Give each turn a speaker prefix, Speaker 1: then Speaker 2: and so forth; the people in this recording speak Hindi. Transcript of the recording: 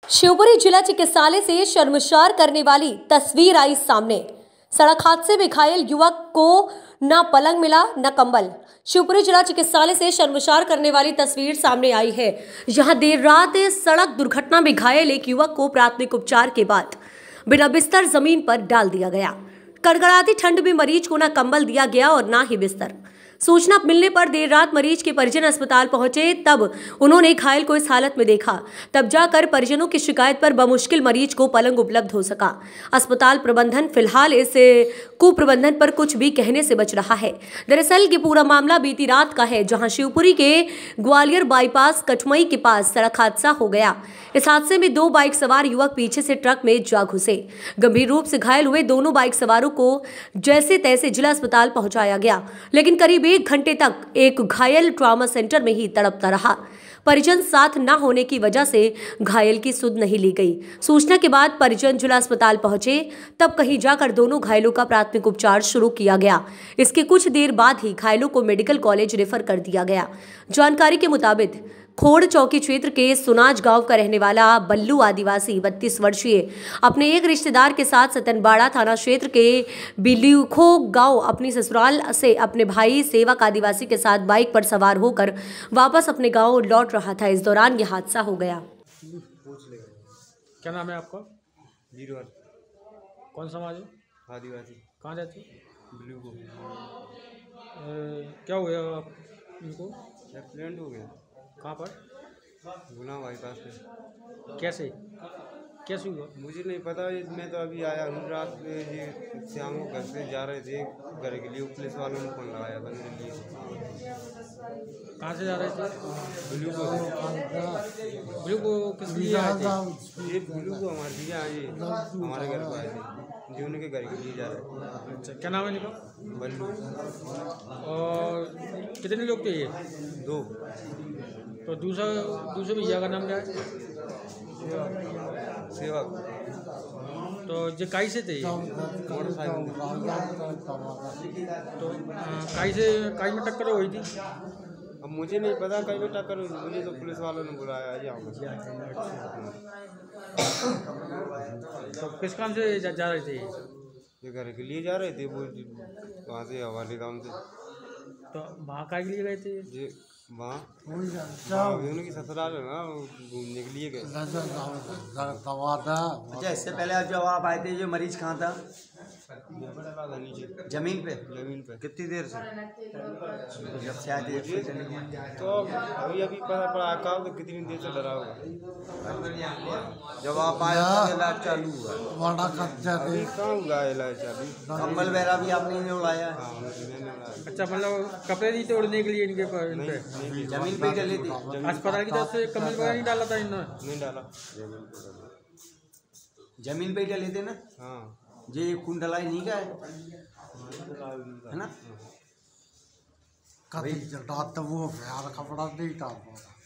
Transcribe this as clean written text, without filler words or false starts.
Speaker 1: शिवपुरी जिला चिकित्सालय से शर्मसार करने वाली तस्वीर आई सामने। सड़क हादसे में घायल युवक को न पलंग मिला न कंबल। शिवपुरी जिला चिकित्सालय से शर्मसार करने वाली तस्वीर सामने आई है। यहां देर रात सड़क दुर्घटना में घायल एक युवक को प्राथमिक उपचार के बाद बिना बिस्तर जमीन पर डाल दिया गया। कड़कड़ाती ठंड में मरीज को न कंबल दिया गया और न ही बिस्तर। सूचना मिलने पर देर रात मरीज के परिजन अस्पताल पहुंचे, तब उन्होंने घायल को इस हालत में देखा। तब जाकर परिजनों की शिकायत पर बमुश्किल मरीज को पलंग उपलब्ध हो सका। अस्पताल प्रबंधन फिलहाल इस कुप्रबंधन पर कुछ भी कहने से बच रहा है। दरअसल ये पूरा मामला बीती रात का है, जहां शिवपुरी के ग्वालियर बाईपास कटमई के पास सड़क हादसा हो गया। इस हादसे में 2 बाइक सवार युवक पीछे से ट्रक में जा घुसे। गंभीर रूप से घायल हुए दोनों बाइक सवारों को जैसे तैसे जिला अस्पताल पहुंचाया गया, लेकिन करीब 1 घंटे तक एक घायल ट्रॉमा सेंटर में ही तड़पता रहा। परिजन साथ न होने की वजह से घायल की सुध नहीं ली गई। सूचना के बाद परिजन जिला अस्पताल पहुंचे, तब कहीं जाकर दोनों घायलों का प्राथमिक उपचार शुरू किया गया। इसके कुछ देर बाद ही घायलों को मेडिकल कॉलेज रेफर कर दिया गया। जानकारी के मुताबिक खोड़ चौकी क्षेत्र के सुनाज गांव का रहने वाला बल्लू आदिवासी 32 वर्षीय अपने एक रिश्तेदार के साथ सतनबाड़ा थाना क्षेत्र के बिल्यूखो गांव अपनी ससुराल से अपने भाई सेवक आदिवासी के साथ बाइक पर सवार होकर वापस अपने गांव लौट रहा था। इस दौरान यह हादसा हो गया।
Speaker 2: क्या नाम है आपका?
Speaker 3: जीरो।
Speaker 2: कौन समाज है?
Speaker 3: आदिवासी।
Speaker 2: कहाँ रहते?
Speaker 3: बिल्यूखो।
Speaker 2: क्या हो गया आप इनको?
Speaker 3: एक्सीडेंट हो गया।
Speaker 2: कहाँ पर?
Speaker 3: गुना बाईपास पे।
Speaker 2: कैसे हुआ?
Speaker 3: मुझे नहीं पता, मैं तो अभी आया हूँ। रात में ये शाम को घर से जा रहे थे घर के लिए, पुलिस वालों ने फोन लगाया था मेरे लिए।
Speaker 2: कहाँ से जा रहे थे?
Speaker 3: बिल्यूखो।
Speaker 2: बिल्यूखो किस लिए आए थे?
Speaker 3: ये बिल्यूखो हमारे भैया ये हमारे घर पर आए थे, जो उनके घर के लिए जा रहे थे।
Speaker 2: अच्छा, क्या नाम है इनका?
Speaker 3: बल्लू।
Speaker 2: और कितने लोग थे ये?
Speaker 3: 2।
Speaker 2: तो दूसरे भैया का नाम क्या है?
Speaker 3: सेवक।
Speaker 2: तो ये काई से थे?
Speaker 3: मोटरसाइकिल।
Speaker 2: तो काई में टक्कर हुई थी?
Speaker 3: अब मुझे नहीं पता कहीं में टक्कर हुई, मुझे तो पुलिस वालों ने बुलाया यहाँ पर।
Speaker 2: तो किस काम से जा रहे थे?
Speaker 3: ये घर के लिए जा रहे थे, वो वहाँ से हवाले काम से।
Speaker 2: तो वहाँ काहे के लिए गए थे?
Speaker 3: ये वहाँ उनकी ससुराल है ना, घूमने के लिए गए।
Speaker 4: अच्छा, इससे पहले जब आप आए थे जो मरीज कहाँ था?
Speaker 3: नीचे
Speaker 4: जमीन पे।
Speaker 3: कितनी देर से?
Speaker 4: जब से आए थे
Speaker 3: तो अभी पता पड़ा कहा तो कितनी देर से डरा होगा।
Speaker 4: जब आप आए तो इलाज चालू हुआ?
Speaker 3: अभी कहाँ हुआ इलाज चालू?
Speaker 4: कंबल वगैरह भी आपने नहीं उड़ाया?
Speaker 2: अच्छा, मतलब कपड़े नहीं थे उड़ने के लिए इनके पर?
Speaker 4: जमीन पे डले थे?
Speaker 2: अस्पताल की तरफ से कंबल वगैरह नहीं डाला था इन्होंने?
Speaker 3: नहीं डाला।
Speaker 4: जमीन पे डले थे ना?
Speaker 3: हाँ।
Speaker 4: ये खून ढलाई नहीं का है ना?
Speaker 5: कभी रात वो कपड़ा नहीं डाल